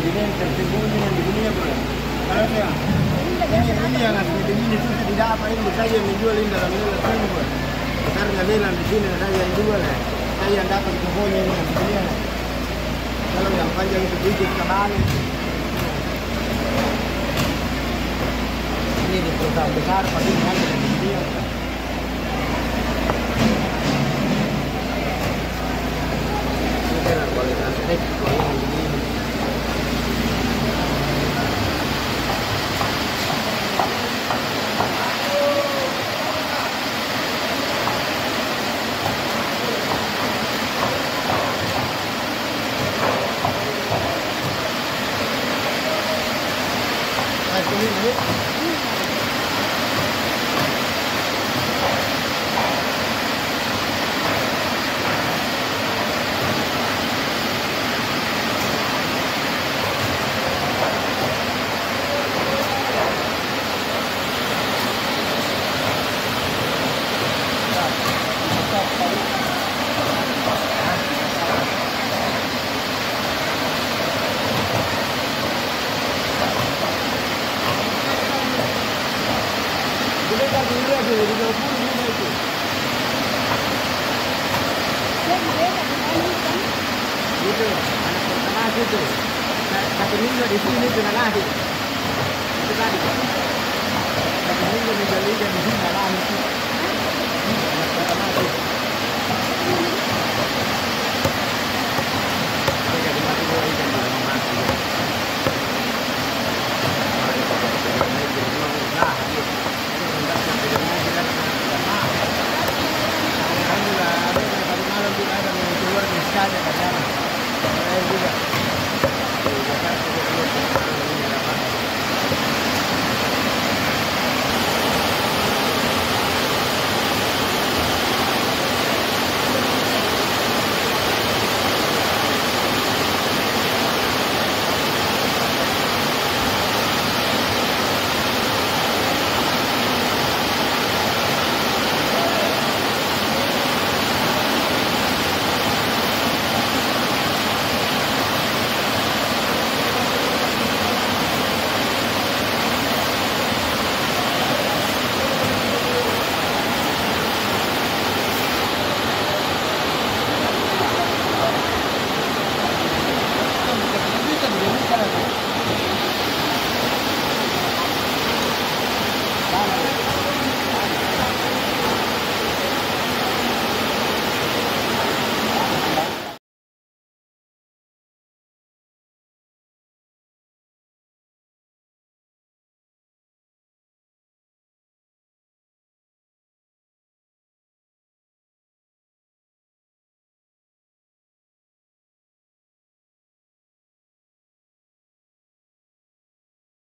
evidente, tersembunyi yang di dunia bro. Kalau saya ini yang asli begini susah didapat ini saya yang menjual ini dalam nilai sini bro. Karena lelang di sini saya yang jual ya. Saya yang dapat sembunyi ini yang dunia. Kalau yang panjang itu biji kembali. Ini di perusahaan besar pasti mengambil yang di dunia. Ini kualitas tek, kualitas begini. Gitu, anak pertama gitu. Satu minggu di sini sudah lahir. Itu tadi. Satu minggu di sini sudah lahir. Anak pertama itu. Jadi mati dua ikan di rumah mati. Mari kita berjalan di rumah lah. Alhamdulillah, tadi malam kita ada yang keluar di sana ke sana. Saya juga.